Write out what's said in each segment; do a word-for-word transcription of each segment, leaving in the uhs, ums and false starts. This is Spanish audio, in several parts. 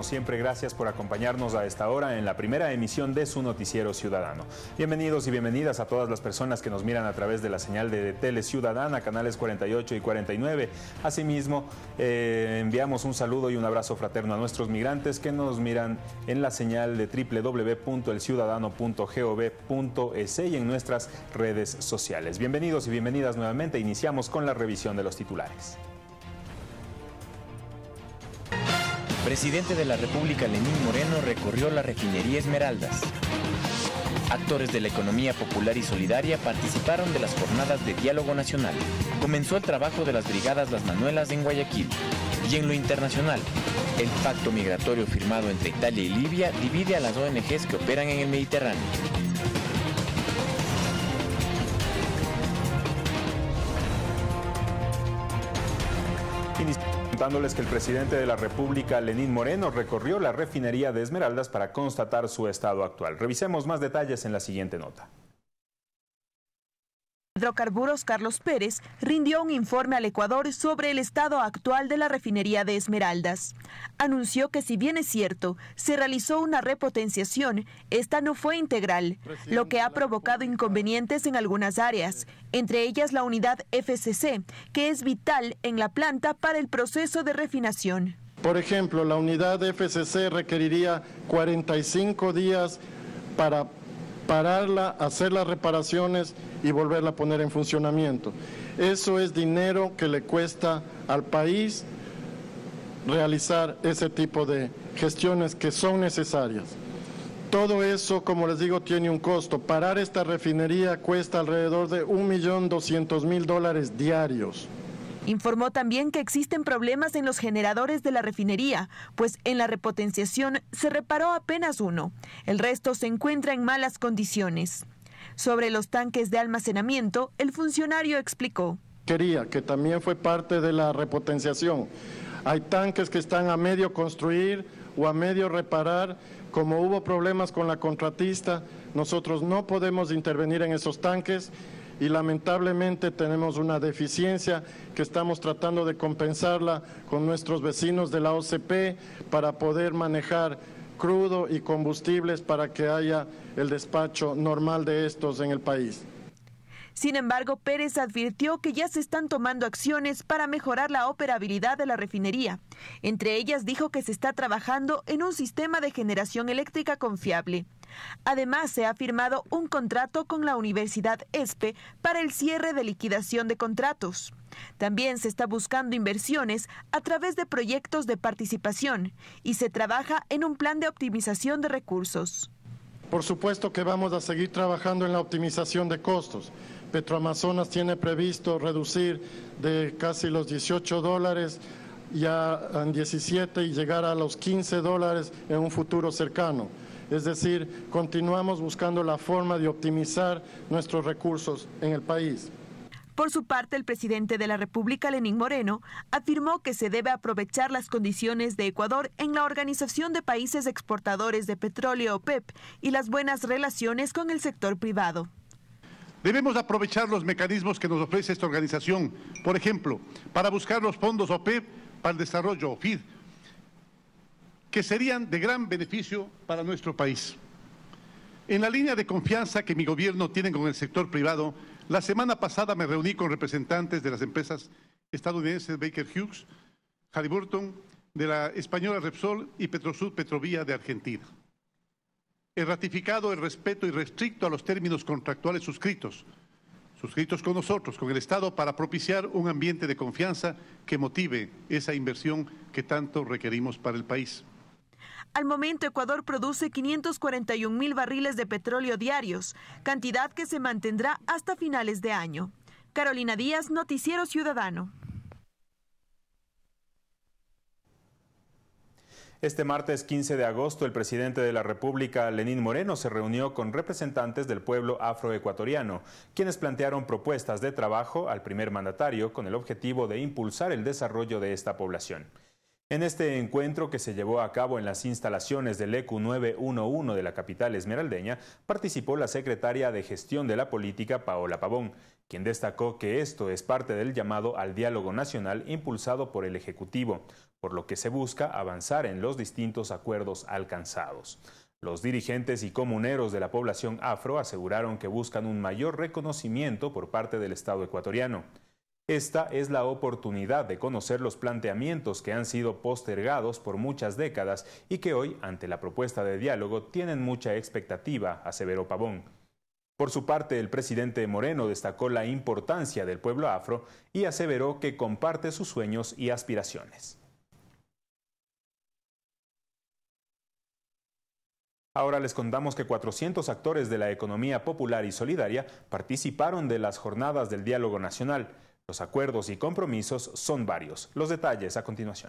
Siempre gracias por acompañarnos a esta hora en la primera emisión de su noticiero ciudadano. Bienvenidos y bienvenidas a todas las personas que nos miran a través de la señal de Tele Ciudadana, canales cuarenta y ocho y cuarenta y nueve. Asimismo, eh, enviamos un saludo y un abrazo fraterno a nuestros migrantes que nos miran en la señal de doble u doble u doble u punto el ciudadano punto gov punto es y en nuestras redes sociales. Bienvenidos y bienvenidas nuevamente. Iniciamos con la revisión de los titulares. Presidente de la República Lenín Moreno recorrió la refinería Esmeraldas. Actores de la economía popular y solidaria participaron de las jornadas de diálogo nacional. Comenzó el trabajo de las brigadas Las Manuelas en Guayaquil. Y en lo internacional, el pacto migratorio firmado entre Italia y Libia divide a las O N Ges que operan en el Mediterráneo. Contándoles que el presidente de la República, Lenín Moreno, recorrió la refinería de Esmeraldas para constatar su estado actual. Revisemos más detalles en la siguiente nota. Hidrocarburos Carlos Pérez rindió un informe al Ecuador sobre el estado actual de la refinería de Esmeraldas. Anunció que si bien es cierto, se realizó una repotenciación, esta no fue integral, lo que ha provocado inconvenientes en algunas áreas, entre ellas la unidad F C C, que es vital en la planta para el proceso de refinación. Por ejemplo, la unidad F C C requeriría cuarenta y cinco días para pararla, hacer las reparaciones y volverla a poner en funcionamiento. Eso es dinero que le cuesta al país realizar ese tipo de gestiones que son necesarias. Todo eso, como les digo, tiene un costo. Parar esta refinería cuesta alrededor de un millón doscientos mil dólares diarios. Informó también que existen problemas en los generadores de la refinería, pues en la repotenciación se reparó apenas uno. El resto se encuentra en malas condiciones. Sobre los tanques de almacenamiento, el funcionario explicó. Quería que también fue parte de la repotenciación. Hay tanques que están a medio construir o a medio reparar. Como hubo problemas con la contratista, nosotros no podemos intervenir en esos tanques. Y lamentablemente tenemos una deficiencia que estamos tratando de compensarla con nuestros vecinos de la O C P para poder manejar crudo y combustibles para que haya el despacho normal de estos en el país. Sin embargo, Pérez advirtió que ya se están tomando acciones para mejorar la operabilidad de la refinería. Entre ellas dijo que se está trabajando en un sistema de generación eléctrica confiable. Además, se ha firmado un contrato con la Universidad ESPE para el cierre de liquidación de contratos. También se está buscando inversiones a través de proyectos de participación y se trabaja en un plan de optimización de recursos. Por supuesto que vamos a seguir trabajando en la optimización de costos. Petroamazonas tiene previsto reducir de casi los dieciocho dólares ya en diecisiete y llegar a los quince dólares en un futuro cercano. Es decir, continuamos buscando la forma de optimizar nuestros recursos en el país. Por su parte, el presidente de la República, Lenín Moreno, afirmó que se debe aprovechar las condiciones de Ecuador en la Organización de Países Exportadores de Petróleo, OPEP, y las buenas relaciones con el sector privado. Debemos aprovechar los mecanismos que nos ofrece esta organización, por ejemplo, para buscar los fondos OPEP para el desarrollo, O F I D, que serían de gran beneficio para nuestro país. En la línea de confianza que mi gobierno tiene con el sector privado, la semana pasada me reuní con representantes de las empresas estadounidenses Baker Hughes, Halliburton, de la española Repsol y Petrosud Petrovía de Argentina. He ratificado el respeto irrestricto a los términos contractuales suscritos, suscritos con nosotros, con el Estado, para propiciar un ambiente de confianza que motive esa inversión que tanto requerimos para el país. Al momento, Ecuador produce quinientos cuarenta y un mil barriles de petróleo diarios, cantidad que se mantendrá hasta finales de año. Carolina Díaz, Noticiero Ciudadano. Este martes quince de agosto, el presidente de la República, Lenín Moreno, se reunió con representantes del pueblo afroecuatoriano, quienes plantearon propuestas de trabajo al primer mandatario con el objetivo de impulsar el desarrollo de esta población. En este encuentro, que se llevó a cabo en las instalaciones del E Q nueve once de la capital esmeraldeña, participó la secretaria de Gestión de la Política, Paola Pavón, quien destacó que esto es parte del llamado al diálogo nacional impulsado por el Ejecutivo, por lo que se busca avanzar en los distintos acuerdos alcanzados. Los dirigentes y comuneros de la población afro aseguraron que buscan un mayor reconocimiento por parte del Estado ecuatoriano. Esta es la oportunidad de conocer los planteamientos que han sido postergados por muchas décadas y que hoy, ante la propuesta de diálogo, tienen mucha expectativa, aseveró Pavón. Por su parte, el presidente Moreno destacó la importancia del pueblo afro y aseveró que comparte sus sueños y aspiraciones. Ahora les contamos que cuatrocientos actores de la economía popular y solidaria participaron de las jornadas del diálogo nacional. Los acuerdos y compromisos son varios. Los detalles a continuación.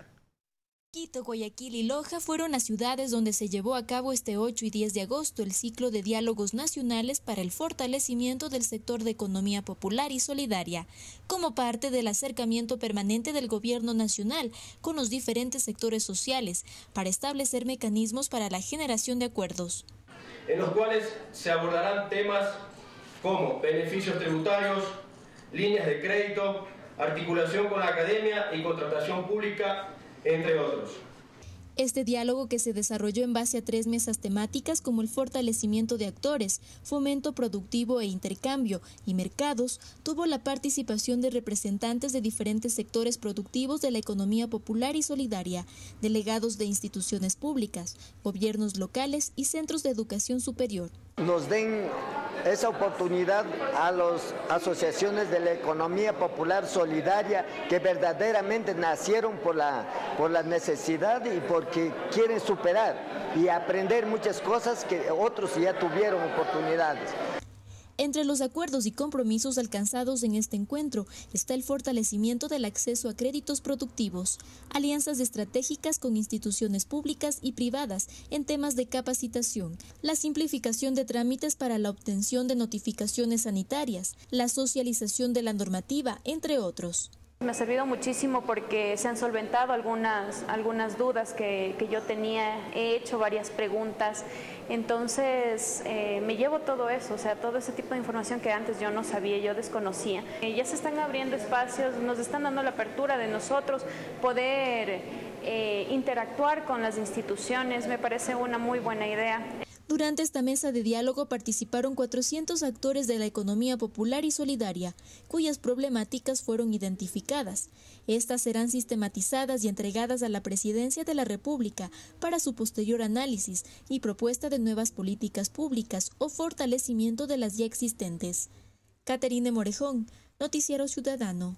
Quito, Guayaquil y Loja fueron las ciudades donde se llevó a cabo este ocho y diez de agosto el ciclo de diálogos nacionales para el fortalecimiento del sector de economía popular y solidaria, como parte del acercamiento permanente del gobierno nacional con los diferentes sectores sociales para establecer mecanismos para la generación de acuerdos. En los cuales se abordarán temas como beneficios tributarios, líneas de crédito, articulación con la academia y contratación pública, entre otros. Este diálogo, que se desarrolló en base a tres mesas temáticas como el fortalecimiento de actores, fomento productivo e intercambio y mercados, tuvo la participación de representantes de diferentes sectores productivos de la economía popular y solidaria, delegados de instituciones públicas, gobiernos locales y centros de educación superior. Nos den esa oportunidad a las asociaciones de la economía popular solidaria que verdaderamente nacieron por la, por la necesidad y porque quieren superar y aprender muchas cosas que otros ya tuvieron oportunidades. Entre los acuerdos y compromisos alcanzados en este encuentro está el fortalecimiento del acceso a créditos productivos, alianzas estratégicas con instituciones públicas y privadas en temas de capacitación, la simplificación de trámites para la obtención de notificaciones sanitarias, la socialización de la normativa, entre otros. Me ha servido muchísimo porque se han solventado algunas, algunas dudas que, que yo tenía, he hecho varias preguntas, entonces eh, me llevo todo eso, o sea, todo ese tipo de información que antes yo no sabía, yo desconocía. Eh, ya se están abriendo espacios, nos están dando la apertura de nosotros poder eh, interactuar con las instituciones, me parece una muy buena idea. Durante esta mesa de diálogo participaron cuatrocientos actores de la economía popular y solidaria, cuyas problemáticas fueron identificadas. Estas serán sistematizadas y entregadas a la Presidencia de la República para su posterior análisis y propuesta de nuevas políticas públicas o fortalecimiento de las ya existentes. Caterine Morejón, Noticiero Ciudadano.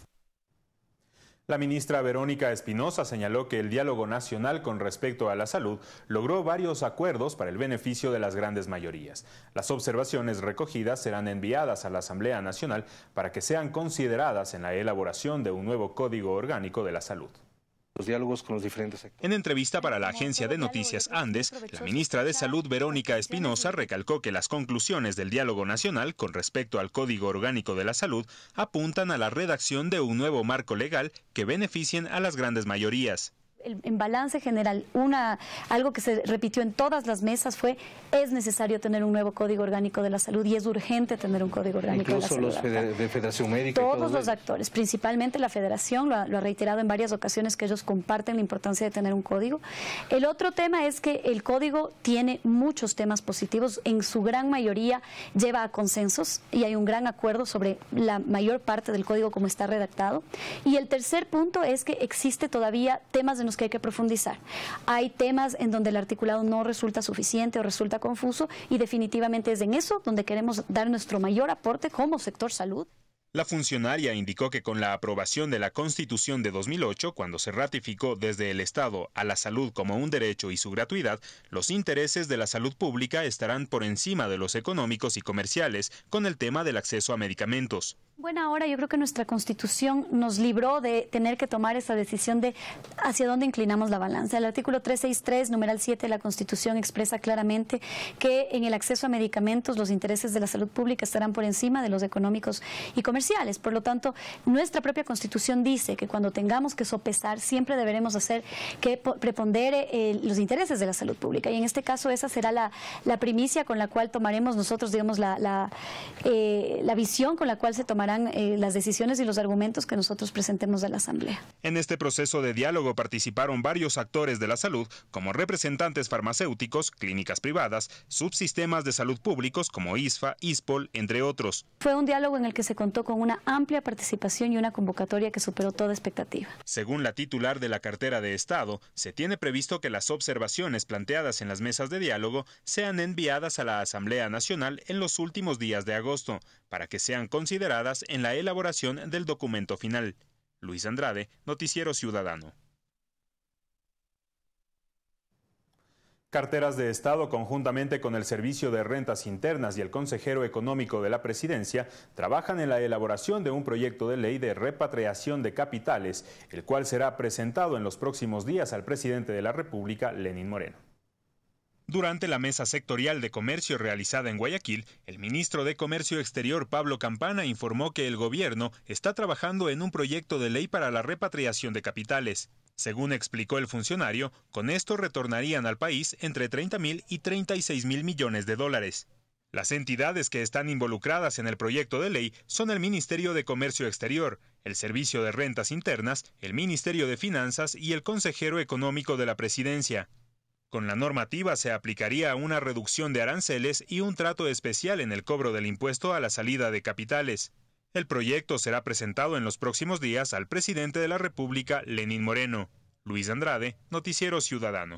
La ministra Verónica Espinosa señaló que el diálogo nacional con respecto a la salud logró varios acuerdos para el beneficio de las grandes mayorías. Las observaciones recogidas serán enviadas a la Asamblea Nacional para que sean consideradas en la elaboración de un nuevo Código Orgánico de la Salud. Los diálogos con los diferentes sectores. En entrevista para la agencia de noticias Andes, la ministra de Salud Verónica Espinosa recalcó que las conclusiones del diálogo nacional con respecto al Código Orgánico de la Salud apuntan a la redacción de un nuevo marco legal que beneficien a las grandes mayorías. En balance general, una, algo que se repitió en todas las mesas fue: es necesario tener un nuevo Código Orgánico de la Salud y es urgente tener un Código Orgánico de la Salud. Incluso los de Federación Médica. Todos, todos los actores, principalmente la Federación, lo ha, lo ha reiterado en varias ocasiones que ellos comparten la importancia de tener un código. El otro tema es que el código tiene muchos temas positivos, en su gran mayoría lleva a consensos y hay un gran acuerdo sobre la mayor parte del código como está redactado. Y el tercer punto es que existe todavía temas de los que hay que profundizar. Hay temas en donde el articulado no resulta suficiente o resulta confuso y definitivamente es en eso donde queremos dar nuestro mayor aporte como sector salud. La funcionaria indicó que con la aprobación de la Constitución de dos mil ocho, cuando se ratificó desde el Estado a la salud como un derecho y su gratuidad, los intereses de la salud pública estarán por encima de los económicos y comerciales con el tema del acceso a medicamentos. Bueno, ahora yo creo que nuestra Constitución nos libró de tener que tomar esa decisión de hacia dónde inclinamos la balanza. El artículo trescientos sesenta y tres, numeral siete de la Constitución expresa claramente que en el acceso a medicamentos los intereses de la salud pública estarán por encima de los económicos y comerciales. Por lo tanto, nuestra propia Constitución dice que cuando tengamos que sopesar siempre deberemos hacer que prepondere eh, los intereses de la salud pública. Y en este caso esa será la, la primicia con la cual tomaremos nosotros, digamos, la, la, eh, la visión con la cual se tomará tomarán eh, las decisiones y los argumentos que nosotros presentemos a la Asamblea. En este proceso de diálogo participaron varios actores de la salud, como representantes farmacéuticos, clínicas privadas, subsistemas de salud públicos como ISFA, ISPOL, entre otros. Fue un diálogo en el que se contó con una amplia participación y una convocatoria que superó toda expectativa. Según la titular de la cartera de Estado, se tiene previsto que las observaciones planteadas en las mesas de diálogo sean enviadas a la Asamblea Nacional en los últimos días de agosto, para que sean consideradas en la elaboración del documento final. Luis Andrade, Noticiero Ciudadano. Carteras de Estado, conjuntamente con el Servicio de Rentas Internas y el Consejero Económico de la Presidencia, trabajan en la elaboración de un proyecto de ley de repatriación de capitales, el cual será presentado en los próximos días al presidente de la República, Lenín Moreno. Durante la mesa sectorial de comercio realizada en Guayaquil, el ministro de Comercio Exterior, Pablo Campana, informó que el gobierno está trabajando en un proyecto de ley para la repatriación de capitales. Según explicó el funcionario, con esto retornarían al país entre treinta mil y treinta y seis mil millones de dólares. Las entidades que están involucradas en el proyecto de ley son el Ministerio de Comercio Exterior, el Servicio de Rentas Internas, el Ministerio de Finanzas y el Consejero Económico de la Presidencia. Con la normativa se aplicaría una reducción de aranceles y un trato especial en el cobro del impuesto a la salida de capitales. El proyecto será presentado en los próximos días al presidente de la República, Lenín Moreno. Luis Andrade, Noticiero Ciudadano.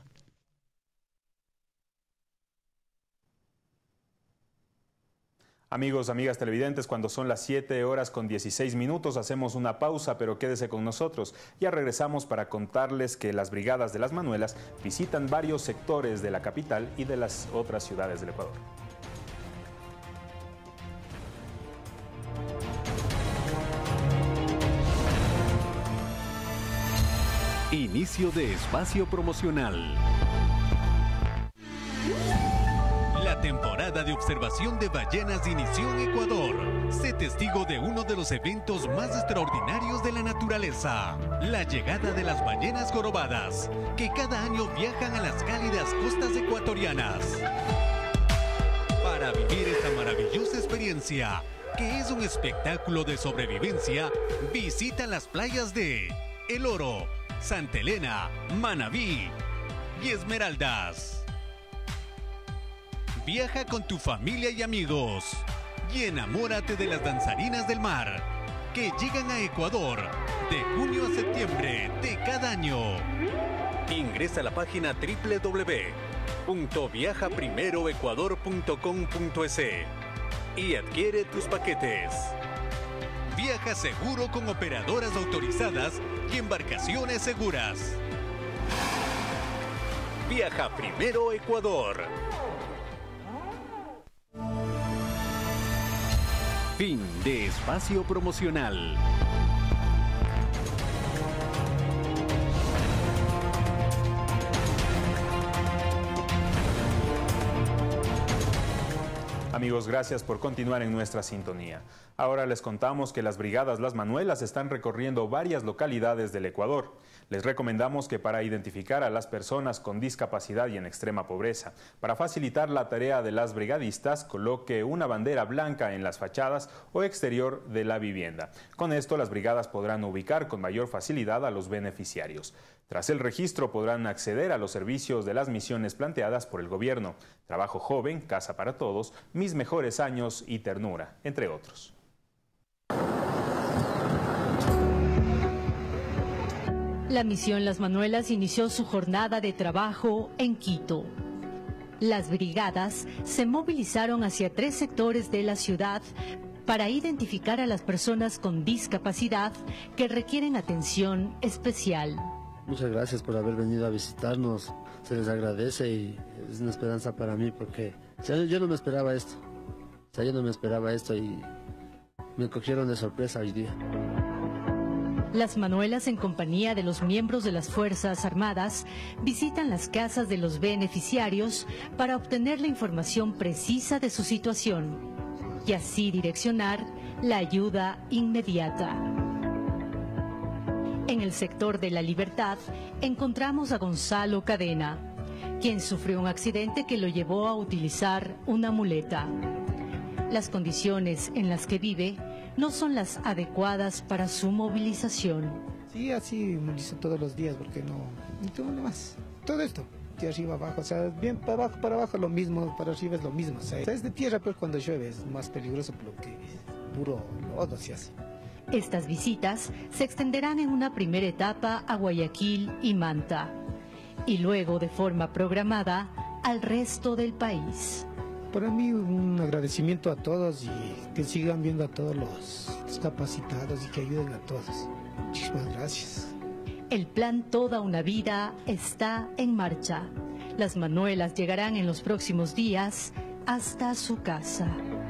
Amigos, amigas televidentes, cuando son las siete horas con dieciséis minutos hacemos una pausa, pero quédese con nosotros. Ya regresamos para contarles que las brigadas de las Manuelas visitan varios sectores de la capital y de las otras ciudades del Ecuador. Inicio de espacio promocional. La temporada de observación de ballenas inició en Ecuador. Sé testigo de uno de los eventos más extraordinarios de la naturaleza, la llegada de las ballenas jorobadas, que cada año viajan a las cálidas costas ecuatorianas. Para vivir esta maravillosa experiencia, que es un espectáculo de sobrevivencia, visita las playas de El Oro, Santa Elena, Manabí y Esmeraldas. Viaja con tu familia y amigos y enamórate de las danzarinas del mar que llegan a Ecuador de junio a septiembre de cada año. Ingresa a la página doble u doble u doble u punto viaja primero ecuador punto com punto es y adquiere tus paquetes. Viaja seguro con operadoras autorizadas y embarcaciones seguras. Viaja primero Ecuador. Fin de espacio promocional. Amigos, gracias por continuar en nuestra sintonía. Ahora les contamos que las brigadas Las Manuelas están recorriendo varias localidades del Ecuador. Les recomendamos que para identificar a las personas con discapacidad y en extrema pobreza, para facilitar la tarea de las brigadistas, coloque una bandera blanca en las fachadas o exterior de la vivienda. Con esto, las brigadas podrán ubicar con mayor facilidad a los beneficiarios. Tras el registro podrán acceder a los servicios de las misiones planteadas por el gobierno: trabajo joven, casa para todos, mis mejores años y ternura, entre otros. La misión Las Manuelas inició su jornada de trabajo en Quito. Las brigadas se movilizaron hacia tres sectores de la ciudad para identificar a las personas con discapacidad que requieren atención especial. Muchas gracias por haber venido a visitarnos, se les agradece y es una esperanza para mí porque o sea, yo no me esperaba esto, o sea, yo no me esperaba esto y me cogieron de sorpresa hoy día. Las Manuelas, en compañía de los miembros de las Fuerzas Armadas, visitan las casas de los beneficiarios para obtener la información precisa de su situación y así direccionar la ayuda inmediata. En el sector de La Libertad encontramos a Gonzalo Cadena, quien sufrió un accidente que lo llevó a utilizar una muleta. Las condiciones en las que vive no son las adecuadas para su movilización. Sí, así movilizo todos los días porque no, no tengo nada más. Todo esto, de arriba abajo, o sea, bien para abajo, para abajo lo mismo, para arriba es lo mismo. O sea, es de tierra, pero cuando llueve es más peligroso porque puro lodo se hace. Estas visitas se extenderán en una primera etapa a Guayaquil y Manta, y luego de forma programada al resto del país. Para mí un agradecimiento a todos y que sigan viendo a todos los discapacitados y que ayuden a todos. Muchísimas gracias. El plan Toda una Vida está en marcha. Las manuelas llegarán en los próximos días hasta su casa.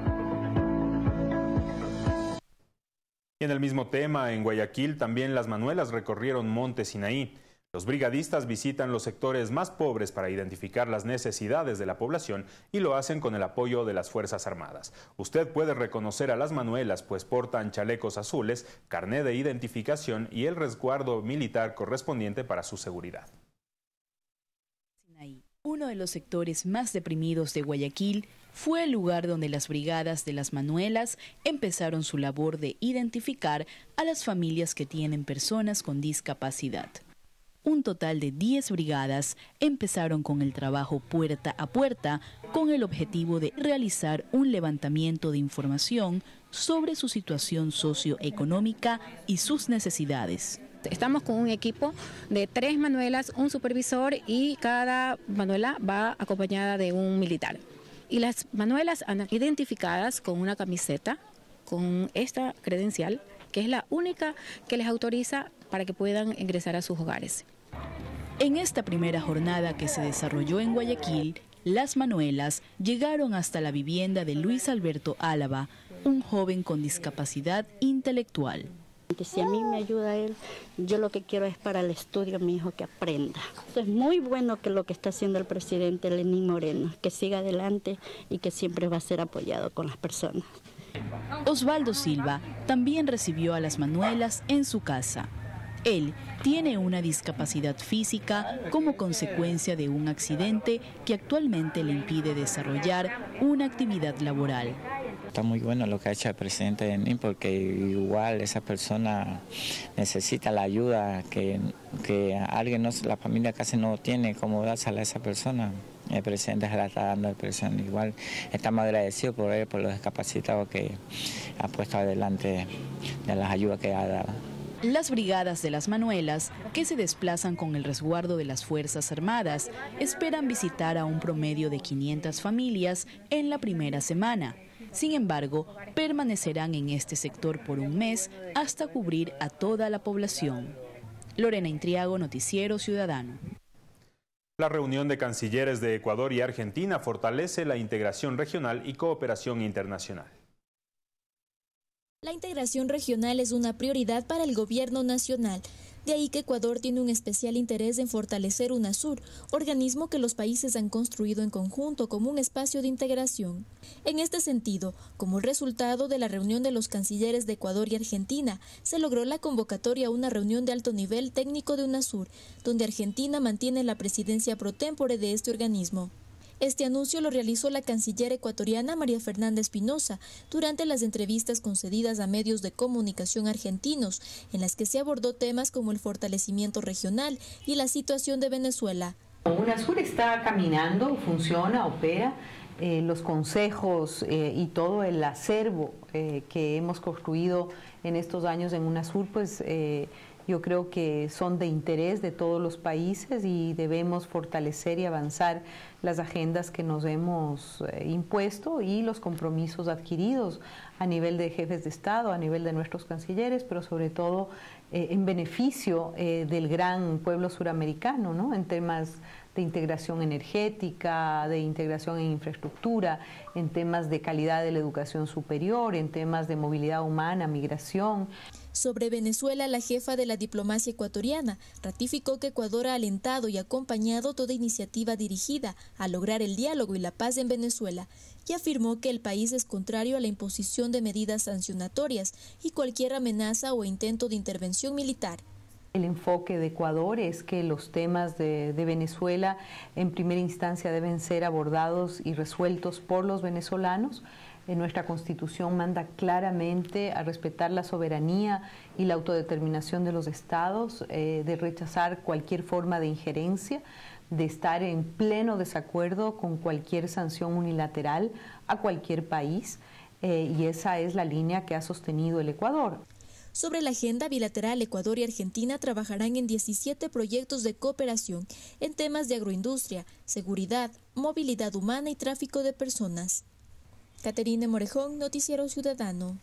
Y en el mismo tema, en Guayaquil también las manuelas recorrieron Monte Sinaí. Los brigadistas visitan los sectores más pobres para identificar las necesidades de la población y lo hacen con el apoyo de las Fuerzas Armadas. Usted puede reconocer a las manuelas pues portan chalecos azules, carné de identificación y el resguardo militar correspondiente para su seguridad. Uno de los sectores más deprimidos de Guayaquil fue el lugar donde las brigadas de las manuelas empezaron su labor de identificar a las familias que tienen personas con discapacidad. Un total de diez brigadas empezaron con el trabajo puerta a puerta con el objetivo de realizar un levantamiento de información sobre su situación socioeconómica y sus necesidades. Estamos con un equipo de tres manuelas, un supervisor y cada manuela va acompañada de un militar. Y las manuelas han identificadas con una camiseta, con esta credencial, que es la única que les autoriza para que puedan ingresar a sus hogares. En esta primera jornada que se desarrolló en Guayaquil, las manuelas llegaron hasta la vivienda de Luis Alberto Álava, un joven con discapacidad intelectual. Si a mí me ayuda él, yo lo que quiero es para el estudio mi hijo que aprenda. Es muy bueno que lo que está haciendo el presidente Lenín Moreno, que siga adelante y que siempre va a ser apoyado con las personas. Osvaldo Silva también recibió a las manuelas en su casa. Él tiene una discapacidad física como consecuencia de un accidente que actualmente le impide desarrollar una actividad laboral. Está muy bueno lo que ha hecho el presidente Lenín porque igual esa persona necesita la ayuda que, que alguien, no, la familia casi no tiene cómo dársela a esa persona. El presidente se la está dando al presidente. Igual estamos agradecidos por él, por los discapacitados que ha puesto adelante de las ayudas que ha dado. Las brigadas de las manuelas, que se desplazan con el resguardo de las Fuerzas Armadas, esperan visitar a un promedio de quinientas familias en la primera semana. Sin embargo, permanecerán en este sector por un mes hasta cubrir a toda la población. Lorena Intriago, Noticiero Ciudadano. La reunión de cancilleres de Ecuador y Argentina fortalece la integración regional y cooperación internacional. La integración regional es una prioridad para el gobierno nacional. De ahí que Ecuador tiene un especial interés en fortalecer UNASUR, organismo que los países han construido en conjunto como un espacio de integración. En este sentido, como resultado de la reunión de los cancilleres de Ecuador y Argentina, se logró la convocatoria a una reunión de alto nivel técnico de UNASUR, donde Argentina mantiene la presidencia pro tempore de este organismo. Este anuncio lo realizó la canciller ecuatoriana María Fernanda Espinosa durante las entrevistas concedidas a medios de comunicación argentinos, en las que se abordó temas como el fortalecimiento regional y la situación de Venezuela. UNASUR está caminando, funciona, opera. Eh, los consejos eh, y todo el acervo eh, que hemos construido en estos años en UNASUR, pues eh, yo creo que son de interés de todos los países y debemos fortalecer y avanzar las agendas que nos hemos eh, impuesto y los compromisos adquiridos a nivel de jefes de Estado, a nivel de nuestros cancilleres, pero sobre todo eh, en beneficio eh, del gran pueblo suramericano, ¿no? En temas de integración energética, de integración en infraestructura, en temas de calidad de la educación superior, en temas de movilidad humana, migración. Sobre Venezuela, la jefa de la diplomacia ecuatoriana ratificó que Ecuador ha alentado y acompañado toda iniciativa dirigida a lograr el diálogo y la paz en Venezuela y afirmó que el país es contrario a la imposición de medidas sancionatorias y cualquier amenaza o intento de intervención militar. El enfoque de Ecuador es que los temas de, de Venezuela en primera instancia deben ser abordados y resueltos por los venezolanos. En nuestra Constitución manda claramente a respetar la soberanía y la autodeterminación de los estados, eh, de rechazar cualquier forma de injerencia, de estar en pleno desacuerdo con cualquier sanción unilateral a cualquier país, eh, y esa es la línea que ha sostenido el Ecuador. Sobre la agenda bilateral, Ecuador y Argentina trabajarán en diecisiete proyectos de cooperación en temas de agroindustria, seguridad, movilidad humana y tráfico de personas. Caterine Morejón, Noticiero Ciudadano.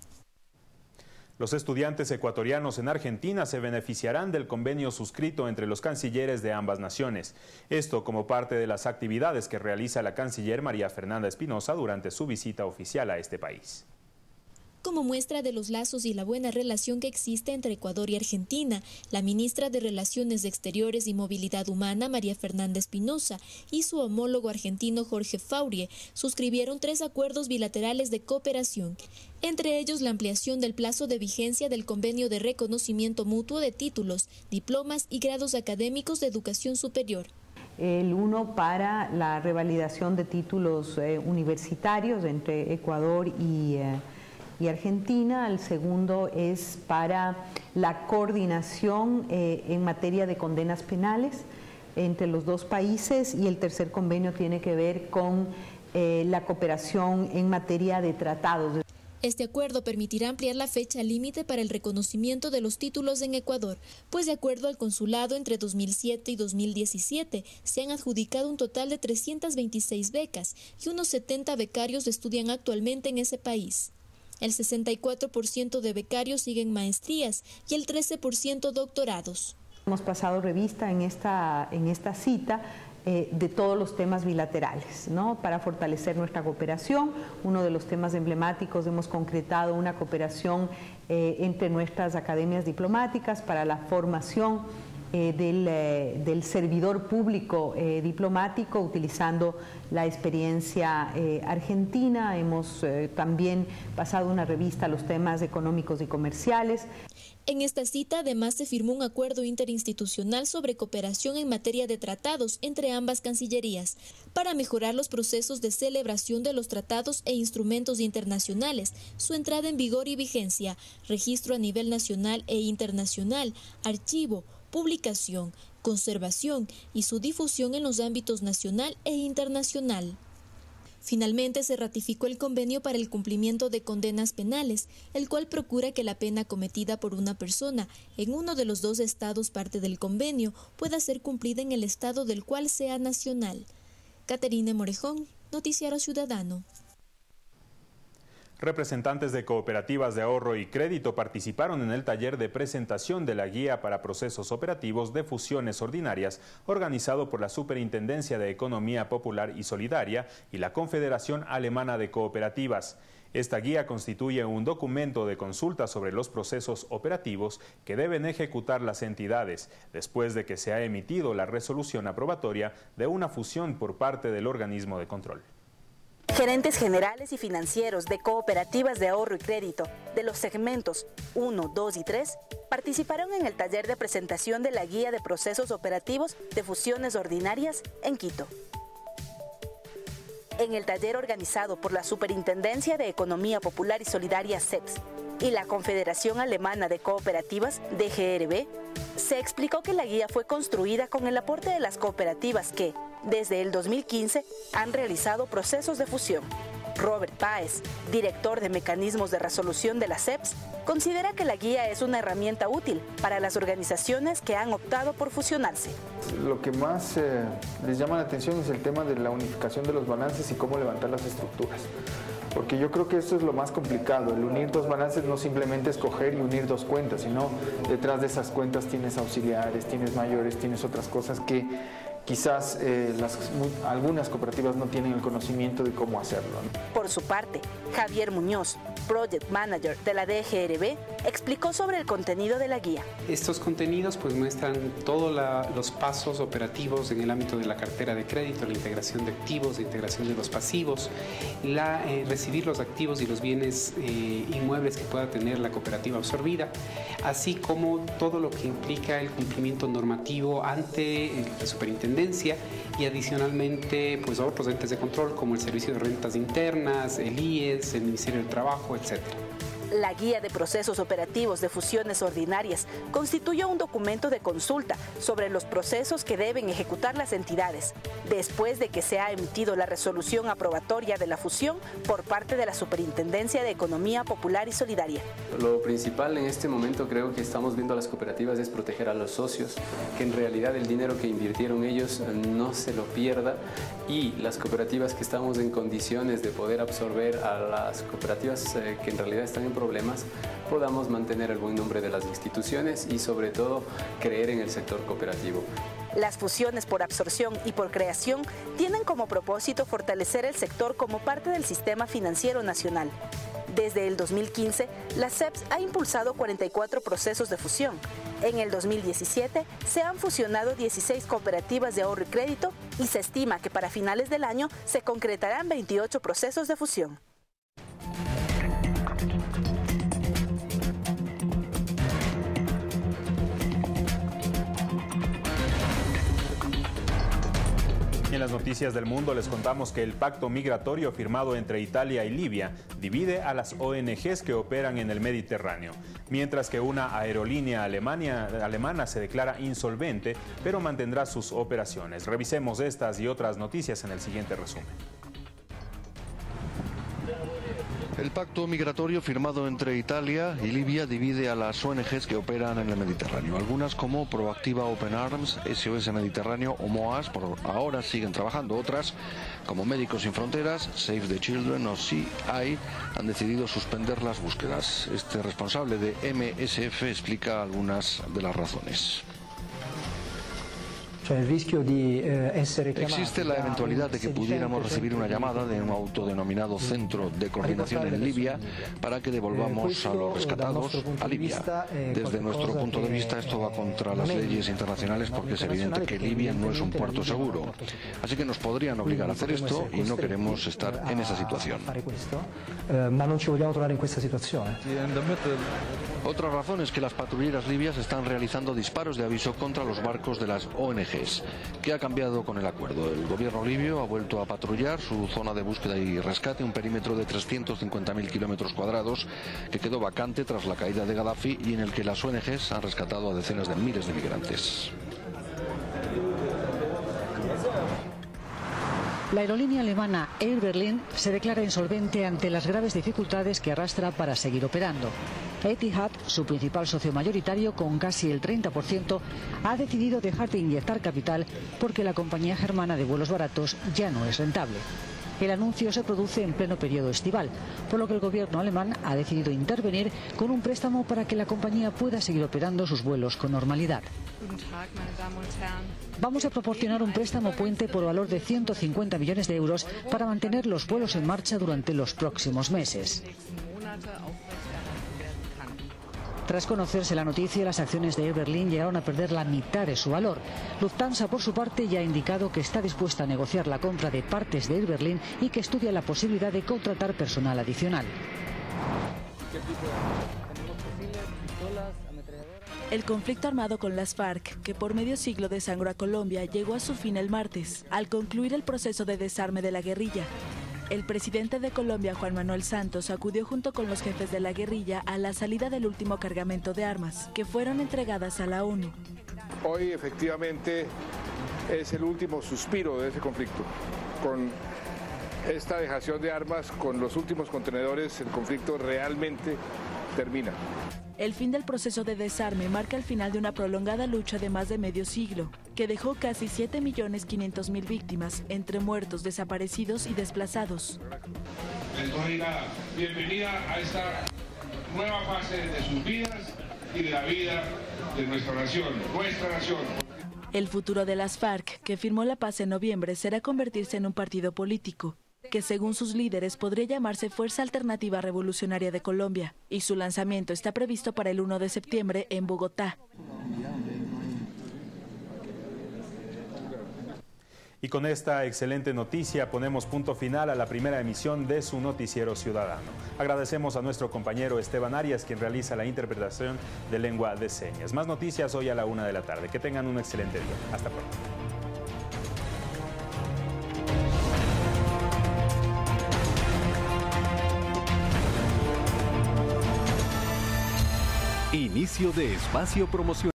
Los estudiantes ecuatorianos en Argentina se beneficiarán del convenio suscrito entre los cancilleres de ambas naciones. Esto como parte de las actividades que realiza la canciller María Fernanda Espinosa durante su visita oficial a este país. Como muestra de los lazos y la buena relación que existe entre Ecuador y Argentina, la ministra de Relaciones Exteriores y Movilidad Humana, María Fernanda Espinosa, y su homólogo argentino Jorge Faurie suscribieron tres acuerdos bilaterales de cooperación, entre ellos la ampliación del plazo de vigencia del convenio de reconocimiento mutuo de títulos, diplomas y grados académicos de educación superior. El uno para la revalidación de títulos eh, universitarios entre Ecuador y eh, y Argentina, el segundo es para la coordinación eh, en materia de condenas penales entre los dos países, y el tercer convenio tiene que ver con eh, la cooperación en materia de tratados. Este acuerdo permitirá ampliar la fecha límite para el reconocimiento de los títulos en Ecuador, pues de acuerdo al consulado entre dos mil siete y dos mil diecisiete se han adjudicado un total de trescientas veintiséis becas y unos setenta becarios estudian actualmente en ese país. El sesenta y cuatro por ciento de becarios siguen maestrías y el trece por ciento doctorados. Hemos pasado revista en esta, en esta cita eh, de todos los temas bilaterales, ¿no? Para fortalecer nuestra cooperación. Uno de los temas emblemáticos, hemos concretado una cooperación eh, entre nuestras academias diplomáticas para la formación Eh, del, eh, del servidor público eh, diplomático, utilizando la experiencia eh, argentina. Hemos eh, también pasado una revista a los temas económicos y comerciales. En esta cita además se firmó un acuerdo interinstitucional sobre cooperación en materia de tratados entre ambas cancillerías para mejorar los procesos de celebración de los tratados e instrumentos internacionales, su entrada en vigor y vigencia, registro a nivel nacional e internacional, archivo, publicación, conservación y su difusión en los ámbitos nacional e internacional. Finalmente se ratificó el convenio para el cumplimiento de condenas penales, el cual procura que la pena cometida por una persona en uno de los dos estados parte del convenio pueda ser cumplida en el estado del cual sea nacional. Caterine Morejón, Noticiero Ciudadano. Representantes de cooperativas de ahorro y crédito participaron en el taller de presentación de la guía para procesos operativos de fusiones ordinarias organizado por la Superintendencia de Economía Popular y Solidaria y la Confederación Alemana de Cooperativas. Esta guía constituye un documento de consulta sobre los procesos operativos que deben ejecutar las entidades después de que se ha emitido la resolución aprobatoria de una fusión por parte del organismo de control. Gerentes generales y financieros de cooperativas de ahorro y crédito de los segmentos uno, dos y tres participaron en el taller de presentación de la guía de procesos operativos de fusiones ordinarias en Quito. En el taller organizado por la Superintendencia de Economía Popular y Solidaria C E P S y la Confederación Alemana de Cooperativas D G R B, se explicó que la guía fue construida con el aporte de las cooperativas que, desde el dos mil quince, han realizado procesos de fusión. Robert Páez, director de Mecanismos de Resolución de la C E P S, considera que la guía es una herramienta útil para las organizaciones que han optado por fusionarse. Lo que más eh, les llama la atención es el tema de la unificación de los balances y cómo levantar las estructuras. Porque yo creo que esto es lo más complicado, el unir dos balances no simplemente es coger y unir dos cuentas, sino detrás de esas cuentas tienes auxiliares, tienes mayores, tienes otras cosas que quizás eh, las, algunas cooperativas no tienen el conocimiento de cómo hacerlo, ¿no? Por su parte, Javier Muñoz, Project Manager de la D G R B, explicó sobre el contenido de la guía. Estos contenidos pues muestran todos los pasos operativos en el ámbito de la cartera de crédito, la integración de activos, la integración de los pasivos, la, eh, recibir los activos y los bienes eh, inmuebles que pueda tener la cooperativa absorbida, así como todo lo que implica el cumplimiento normativo ante la superintendencia superintendencia y adicionalmente pues otros entes de control como el Servicio de Rentas Internas, el I E S, el Ministerio del Trabajo, etcétera. La Guía de Procesos Operativos de Fusiones Ordinarias constituye un documento de consulta sobre los procesos que deben ejecutar las entidades, después de que se ha emitido la resolución aprobatoria de la fusión por parte de la Superintendencia de Economía Popular y Solidaria. Lo principal en este momento creo que estamos viendo a las cooperativas es proteger a los socios, que en realidad el dinero que invirtieron ellos no se lo pierda, y las cooperativas que estamos en condiciones de poder absorber a las cooperativas eh, que en realidad están en problemas, podamos mantener el buen nombre de las instituciones y sobre todo creer en el sector cooperativo. Las fusiones por absorción y por creación tienen como propósito fortalecer el sector como parte del sistema financiero nacional. Desde el dos mil quince, la C E P S ha impulsado cuarenta y cuatro procesos de fusión. En el dos mil diecisiete se han fusionado dieciséis cooperativas de ahorro y crédito y se estima que para finales del año se concretarán veintiocho procesos de fusión. En las noticias del mundo les contamos que el pacto migratorio firmado entre Italia y Libia divide a las O N Ges que operan en el Mediterráneo, mientras que una aerolínea alemania, alemana se declara insolvente, pero mantendrá sus operaciones. Revisemos estas y otras noticias en el siguiente resumen. El pacto migratorio firmado entre Italia y Libia divide a las O N Ges que operan en el Mediterráneo. Algunas, como Proactiva Open Arms, S O S Mediterráneo o MOAS, por ahora siguen trabajando. Otras, como Médicos Sin Fronteras, Save the Children o C I, han decidido suspender las búsquedas. Este responsable de M S F explica algunas de las razones. Existe la eventualidad de que pudiéramos recibir una llamada de un autodenominado Centro de Coordinación en Libia para que devolvamos a los rescatados a Libia. Desde nuestro punto de vista esto va contra las leyes internacionales porque es evidente que Libia no es un puerto seguro. Así que nos podrían obligar a hacer esto y no queremos estar en esa situación. Otra razón es que las patrulleras libias están realizando disparos de aviso contra los barcos de las O N Ges. ¿Qué ha cambiado con el acuerdo? El gobierno libio ha vuelto a patrullar su zona de búsqueda y rescate, un perímetro de trescientos cincuenta mil kilómetros cuadrados que quedó vacante tras la caída de Gaddafi y en el que las O N Ges han rescatado a decenas de miles de migrantes. La aerolínea alemana Air Berlin se declara insolvente ante las graves dificultades que arrastra para seguir operando. Etihad, su principal socio mayoritario con casi el treinta por ciento, ha decidido dejar de inyectar capital porque la compañía germana de vuelos baratos ya no es rentable. El anuncio se produce en pleno periodo estival, por lo que el gobierno alemán ha decidido intervenir con un préstamo para que la compañía pueda seguir operando sus vuelos con normalidad. Vamos a proporcionar un préstamo puente por valor de ciento cincuenta millones de euros para mantener los vuelos en marcha durante los próximos meses. Tras conocerse la noticia, las acciones de Air Berlin llegaron a perder la mitad de su valor. Lufthansa, por su parte, ya ha indicado que está dispuesta a negociar la compra de partes de Air Berlin y que estudia la posibilidad de contratar personal adicional. El conflicto armado con las FARC, que por medio siglo desangró a Colombia, llegó a su fin el martes, al concluir el proceso de desarme de la guerrilla. El presidente de Colombia, Juan Manuel Santos, acudió junto con los jefes de la guerrilla a la salida del último cargamento de armas, que fueron entregadas a la ONU. Hoy efectivamente es el último suspiro de ese conflicto. Con esta dejación de armas, con los últimos contenedores, el conflicto realmente termina. El fin del proceso de desarme marca el final de una prolongada lucha de más de medio siglo, que dejó casi siete millones quinientas mil víctimas, entre muertos, desaparecidos y desplazados. Les doy la bienvenida a esta nueva fase de sus vidas y de la vida de nuestra nación, nuestra nación. El futuro de las FARC, que firmó la paz en noviembre, será convertirse en un partido político, que según sus líderes podría llamarse Fuerza Alternativa Revolucionaria de Colombia, y su lanzamiento está previsto para el primero de septiembre en Bogotá. Y con esta excelente noticia ponemos punto final a la primera emisión de su noticiero ciudadano. Agradecemos a nuestro compañero Esteban Arias, quien realiza la interpretación de lengua de señas. Más noticias hoy a la una de la tarde. Que tengan un excelente día. Hasta pronto. Inicio de espacio promocional.